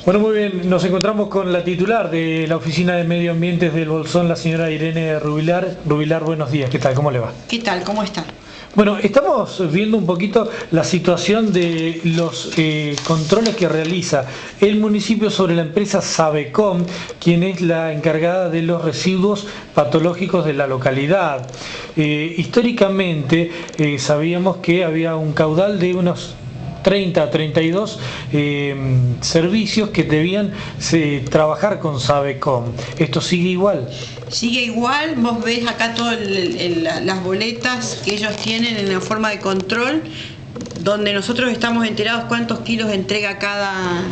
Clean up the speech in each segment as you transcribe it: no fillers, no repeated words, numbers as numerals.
Bueno, muy bien, nos encontramos con la titular de la Oficina de Medio Ambiente del Bolsón, la señora Irene Rubilar. Rubilar, buenos días, ¿qué tal? ¿Cómo le va? ¿Qué tal? ¿Cómo están? Bueno, estamos viendo un poquito la situación de los controles que realiza el municipio sobre la empresa Sabecom, quien es la encargada de los residuos patológicos de la localidad. Históricamente sabíamos que había un caudal de unos 30 a 32 servicios que debían trabajar con Sabecom. ¿Esto sigue igual? Sigue igual, vos ves acá todas las boletas que ellos tienen en la forma de control, donde nosotros estamos enterados cuántos kilos entrega cada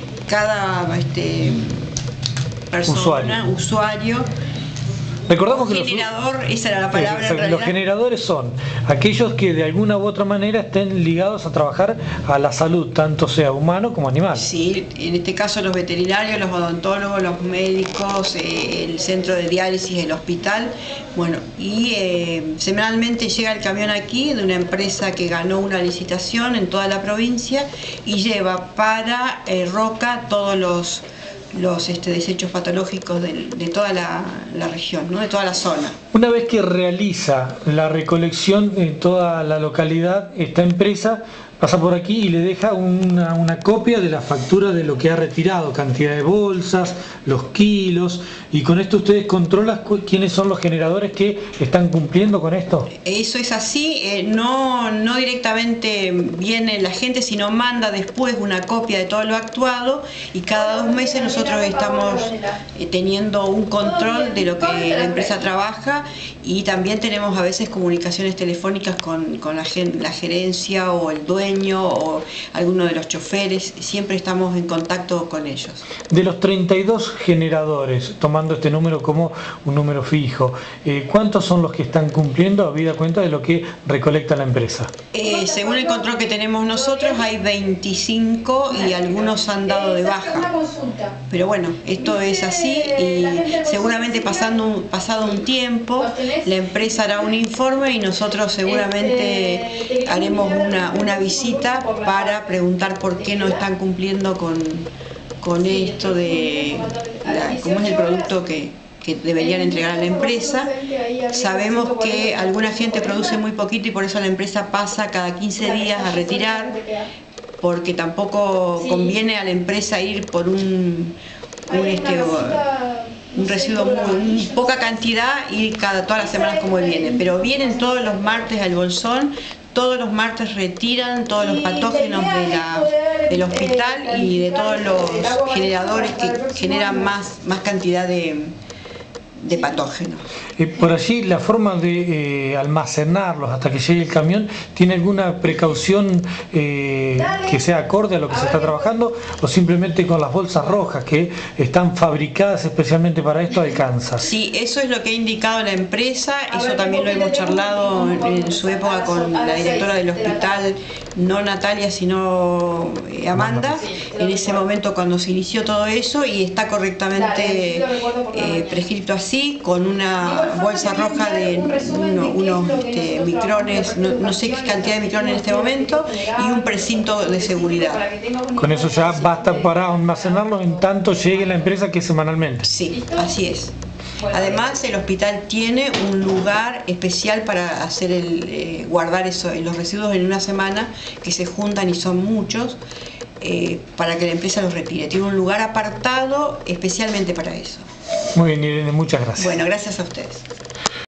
persona, usuario. Recordamos que generador, esa era la palabra en realidad. Los generadores son aquellos que de alguna u otra manera estén ligados a trabajar a la salud, tanto sea humano como animal. Sí, en este caso los veterinarios, los odontólogos, los médicos, el centro de diálisis, el hospital. Bueno, y semanalmente llega el camión aquí de una empresa que ganó una licitación en toda la provincia y lleva para Roca todos los desechos patológicos de toda la región, ¿no? De toda la zona. Una vez que realiza la recolección en toda la localidad, esta empresa pasa por aquí y le deja una copia de la factura de lo que ha retirado, cantidad de bolsas, los kilos, y con esto ustedes controlan quiénes son los generadores que están cumpliendo con esto. Eso es así, no directamente viene la gente, sino manda después una copia de todo lo actuado, y cada 2 meses nosotros estamos teniendo un control de lo que la empresa trabaja, y también tenemos a veces comunicaciones telefónicas con la gerencia o el dueño o alguno de los choferes. Siempre estamos en contacto con ellos. De los 32 generadores, tomando este número como un número fijo, ¿cuántos son los que están cumpliendo habida cuenta de lo que recolecta la empresa? Según el control que tenemos nosotros hay 25 y algunos han dado de baja. Pero bueno, esto es así, y seguramente pasado un tiempo la empresa hará un informe y nosotros seguramente haremos una visita para preguntar por qué no están cumpliendo con esto de cómo es el producto que deberían entregar a la empresa. Sabemos que alguna gente produce muy poquito y por eso la empresa pasa cada 15 días a retirar, porque tampoco conviene a la empresa ir por un residuo muy poca cantidad y todas las semanas como viene, pero vienen todos los martes al Bolsón. Todos los martes retiran todos los patógenos del hospital y de todos los generadores que generan más cantidad de patógenos. Por allí, la forma de almacenarlos hasta que llegue el camión, ¿tiene alguna precaución que sea acorde a lo que se está trabajando, o simplemente con las bolsas rojas que están fabricadas especialmente para esto alcanza? Sí, eso es lo que ha indicado la empresa. Eso también lo hemos charlado en su época con la directora del hospital, no Natalia sino Amanda, en ese momento cuando se inició todo eso, y está correctamente prescrito así, con una bolsa roja de unos micrones, no sé qué cantidad de micrones en este momento, y un precinto de seguridad. Con eso ya basta para almacenarlos en tanto llegue la empresa, que es semanalmente. Sí, así es. Además, el hospital tiene un lugar especial para hacer guardar los residuos en una semana, que se juntan y son muchos, para que la empresa los retire. Tiene un lugar apartado especialmente para eso. Muy bien, Irene, muchas gracias. Bueno, gracias a ustedes.